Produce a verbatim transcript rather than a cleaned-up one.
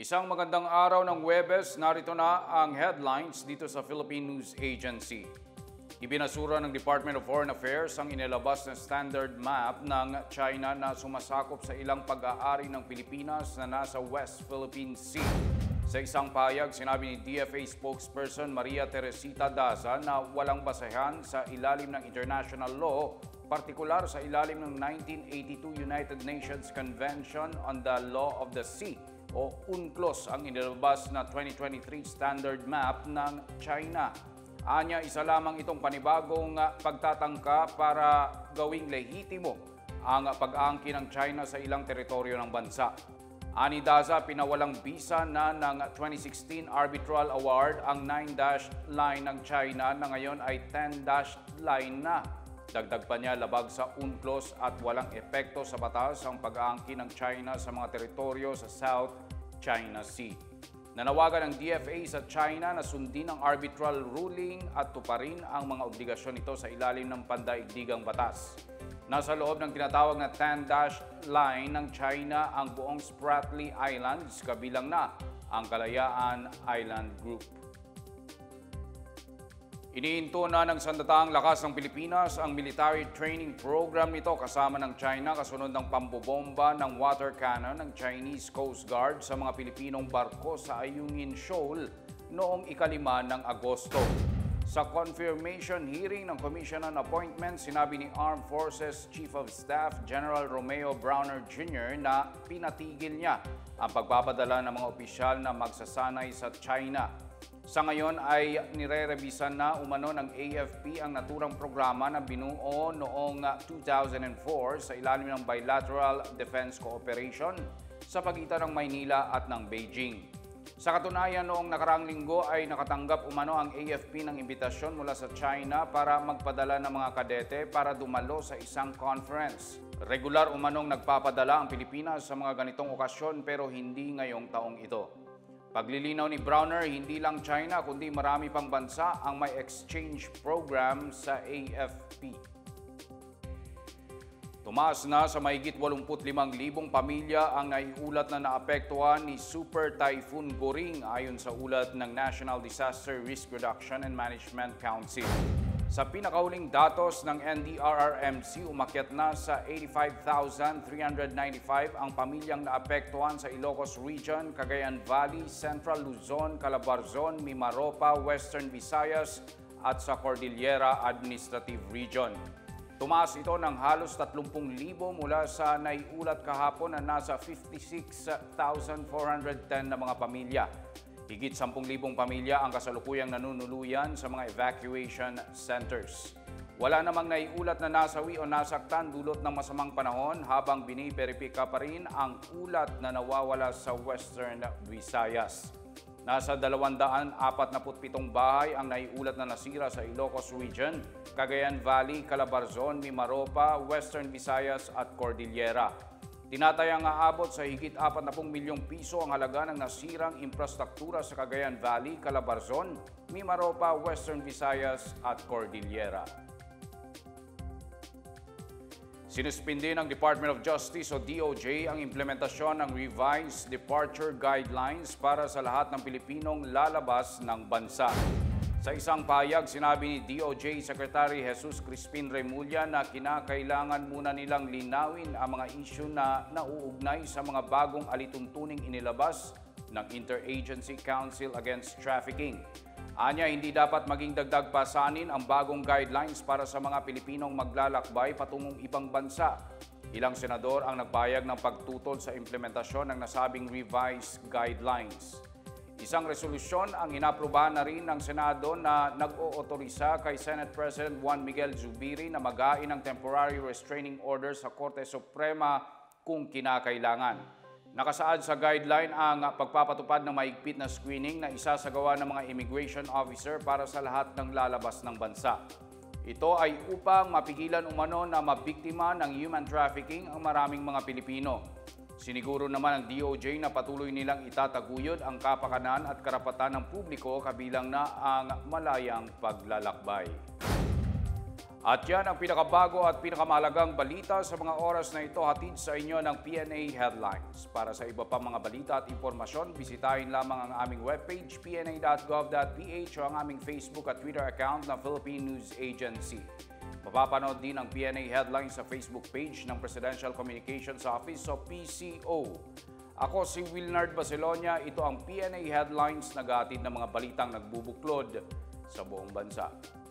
Isang magandang araw ng Huwebes, narito na ang headlines dito sa Philippine News Agency. Ibinasura ng Department of Foreign Affairs ang inilabas na standard map ng China na sumasakop sa ilang pag-aari ng Pilipinas na nasa West Philippine Sea. Sa isang pahayag, sinabi ni D F A spokesperson Maria Teresita Daza na walang basehan sa ilalim ng international law, partikular sa ilalim ng nineteen eighty-two United Nations Convention on the Law of the Sea o UNCLOS ang inilabas na twenty twenty-three standard map ng China. Anya, isa lamang itong panibagong pagtatangka para gawing lehitimo ang pag-aangkin ng China sa ilang teritoryo ng bansa. Ani Daza, pinawalang bisa na ng twenty sixteen Arbitral Award ang nine dash line ng China na ngayon ay ten dash line na. Dagdag pa niya, labag sa UNCLOS at walang epekto sa batas ang pag-aangkin ng China sa mga teritoryo sa South China Sea. Nanawagan ng D F A sa China na sundin ang arbitral ruling at tuparin ang mga obligasyon nito sa ilalim ng pandaigdigang batas. Nasa loob ng tinatawag na ten dash line ng China ang buong Spratly Islands, kabilang na ang Kalayaan Island Group. Inihinto na ng Sandatahang Lakas ng Pilipinas ang military training program nito kasama ng China kasunod ng pambobomba ng water cannon ng Chinese Coast Guard sa mga Pilipinong barko sa Ayungin Shoal noong ikalima ng Agosto. Sa confirmation hearing ng Commission on Appointments, sinabi ni Armed Forces Chief of Staff General Romeo Browner Junior na pinatigil niya ang pagpapadala ng mga opisyal na magsasanay sa China. Sa ngayon ay nire-revisan na umano ng A F P ang naturang programa na binuo noong two thousand four sa ilalim ng Bilateral Defense Cooperation sa pagitan ng Maynila at ng Beijing. Sa katunayan, noong nakaraang linggo ay nakatanggap umano ang A F P ng imbitasyon mula sa China para magpadala ng mga kadete para dumalo sa isang conference. Regular umanong nagpapadala ang Pilipinas sa mga ganitong okasyon pero hindi ngayong taong ito. Paglilinaw ni Browner, hindi lang China kundi marami pang bansa ang may exchange program sa A F P. Tumaas na sa mahigit eighty-five thousand pamilya ang naiulat na naapektuhan ni Super Typhoon Goring ayon sa ulat ng National Disaster Risk Reduction and Management Council. Sa pinakahuling datos ng N D R R M C, umakyat na sa eighty-five thousand three hundred ninety-five ang pamilyang naapektuhan sa Ilocos Region, Cagayan Valley, Central Luzon, Calabarzon, Mimaropa, Western Visayas at sa Cordillera Administrative Region. Tumaas ito ng halos thirty thousand mula sa naiulat kahapon na nasa fifty-six thousand four hundred ten na mga pamilya. Higit ten thousand pamilya ang kasalukuyang nanunuluyan sa mga evacuation centers. Wala namang naiulat na nasawi o nasaktan dulot ng masamang panahon habang biniberipika pa rin ang ulat na nawawala sa Western Visayas. Nasa two hundred forty-seven bahay ang naiulat na nasira sa Ilocos Region, Cagayan Valley, Calabarzon, Mimaropa, Western Visayas at Cordillera. Tinatayang aabot sa higit forty milyong piso ang halaga ng nasirang infrastruktura sa Cagayan Valley, Calabarzon, Mimaropa, Western Visayas at Cordillera. Sinuspindi ng Department of Justice o D O J ang implementasyon ng revised departure guidelines para sa lahat ng Pilipinong lalabas ng bansa. Sa isang pahayag, sinabi ni D O J Secretary Jesus Crispin Remulla na kinakailangan muna nilang linawin ang mga isyu na nauugnay sa mga bagong alituntuning inilabas ng Interagency Council Against Trafficking. Anya, hindi dapat maging dagdag pasanin ang bagong guidelines para sa mga Pilipinong maglalakbay patungong ibang bansa. Ilang senador ang nagpahayag ng pagtutol sa implementasyon ng nasabing revised guidelines. Isang resolusyon ang inaprubahan na rin ng Senado na nag-ootorisa kay Senate President Juan Miguel Zubiri na mag-ain ng temporary restraining order sa Korte Suprema kung kinakailangan. Nakasaad sa guideline ang pagpapatupad ng mahigpit na screening na isasagawa ng mga immigration officer para sa lahat ng lalabas ng bansa. Ito ay upang mapigilan umano na mabiktima ng human trafficking ang maraming mga Pilipino. Siniguro naman ng D O J na patuloy nilang itataguyod ang kapakanan at karapatan ng publiko kabilang na ang malayang paglalakbay. At yan ang pinakabago at pinakamahalagang balita sa mga oras na ito, hatid sa inyo ng P N A Headlines. Para sa iba pa mga balita at impormasyon, bisitahin lamang ang aming webpage p n a dot gov dot p h o ang aming Facebook at Twitter account ng Philippine News Agency. Mapapanood din ang P N A Headlines sa Facebook page ng Presidential Communications Office o P C O. Ako si Wilnard Baselonia, ito ang P N A Headlines, nag-aatid ng mga balitang nagbubuklod sa buong bansa.